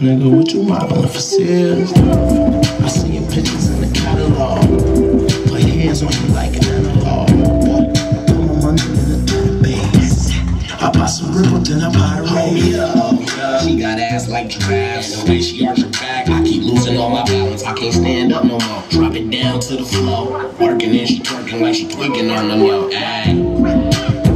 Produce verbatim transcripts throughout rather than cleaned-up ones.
nigga, what you modeling for Sears? I see your pictures in the catalog. Put hands on you like an analog. Put my money in the database. I buy some ripple, then I buy a radio. She got ass like giraffes. The way she arch her back, I keep losing all my balance. I can't stand up no more. Drop it down to the floor. Working and she twerking like she tweaking on them, yo. Ayy.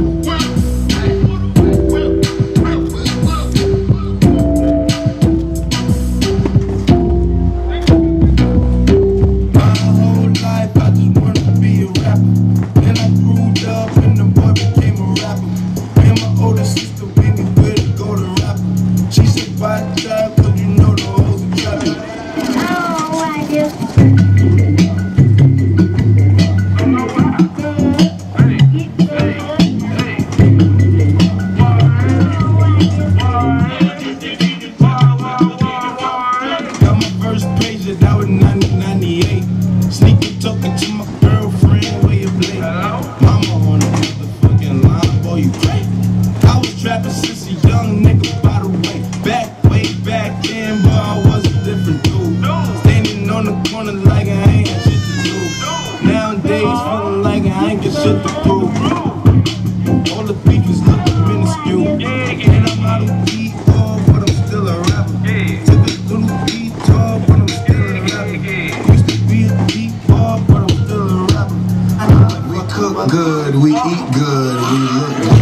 Good, we eat good, we look good.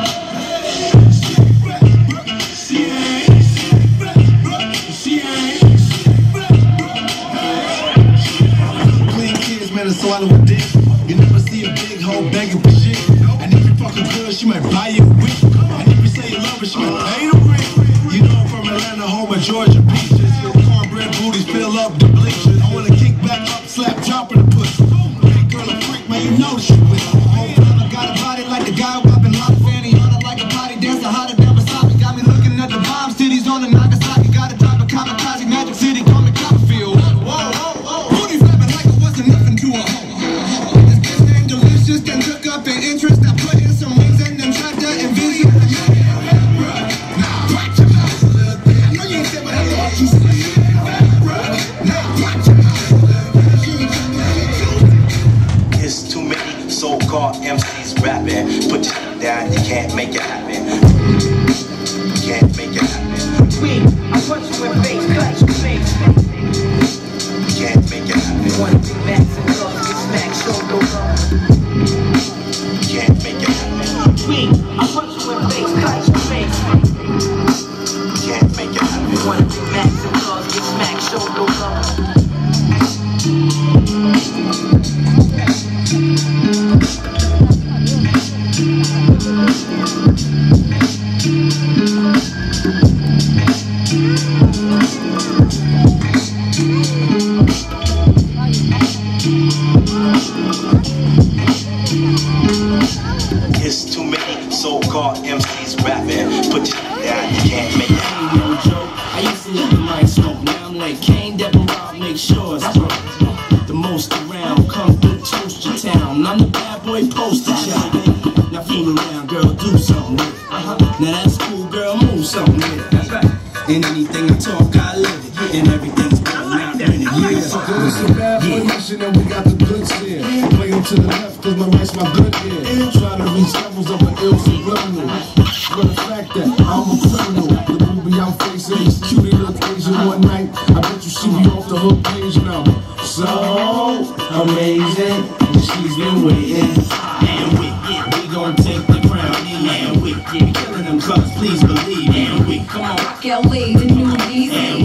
Clean kids, man, to swallow a dick. You never see a big hoe begging for shit. And if you fucking good, she might buy you a whip. And if you say you love her, she might pay the rent. You know I'm from Atlanta, home of Georgia peaches. Cornbread booties fill up the bleachers. I wanna kick back up, slap top of the pussy. Hey girl, a freak, man, you know she with. So-called M Cs rapping, put your shit down, you can't make it happen. You can't make it happen. Tweet, I punch you in face, cut your face. You can't make it happen. One big max and clubs get smacked, show no love. You can't make it happen. Tweet, I punch you in face, cut your face. You can't make it happen. One big max and clubs get smacked, show no love. It's too many so-called M Cs rapping, put your shit down, you can't make it happen. Yo, Joe, I used to let the mic smoke, now I'm like Kane, Devil Rob, make sure it's broke. The most around, come through, toast your town. I'm the bad boy poster child. Now fool around, girl, do something with it. Now that's cool, girl, move something with it. And anything I talk, I live it. And everything's going out in it. Yeah, So it's a bad boy mission and we got the goods here. Play them to the left cause my right's my good ear. Try to reach levels of an ill subliminal. But the fact that I'm a criminal, the movie I'm facing is cutie little Asian one night. I bet you she be off the hook page now. So amazing, and she's been waiting. And we, yeah, we gon' take the crown. And we, yeah, killing them cause please believe. And we, come on, Rock L A, the new D's.